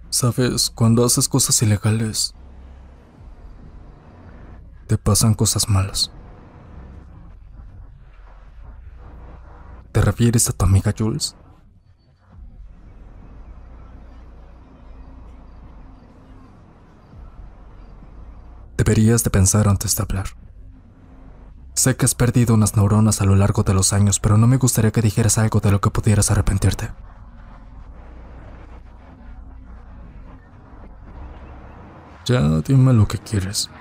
Sabes, cuando haces cosas ilegales, te pasan cosas malas. ¿Te refieres a tu amiga Jules? Deberías de pensar antes de hablar. Sé que has perdido unas neuronas a lo largo de los años, pero no me gustaría que dijeras algo de lo que pudieras arrepentirte. Ya, dime lo que quieres.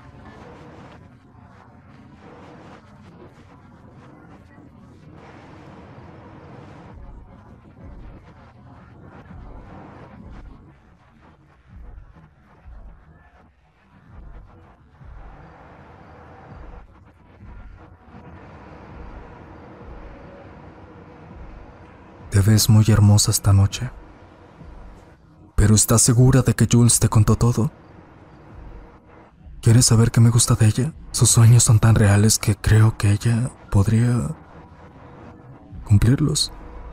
Te ves muy hermosa esta noche. Pero ¿estás segura de que Jules te contó todo? ¿Quieres saber qué me gusta de ella? Sus sueños son tan reales que creo que ella podría cumplirlos.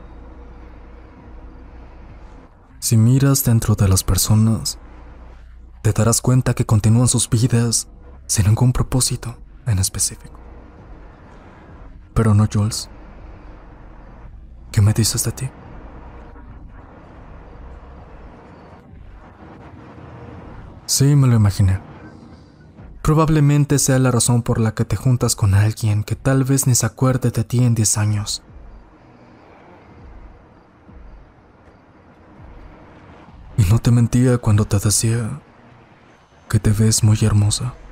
Si miras dentro de las personas, te darás cuenta que continúan sus vidas sin ningún propósito en específico. Pero no Jules. ¿Qué me dices de ti? Sí, me lo imaginé. Probablemente sea la razón por la que te juntas con alguien que tal vez ni se acuerde de ti en 10 años. Y no te mentía cuando te decía que te ves muy hermosa.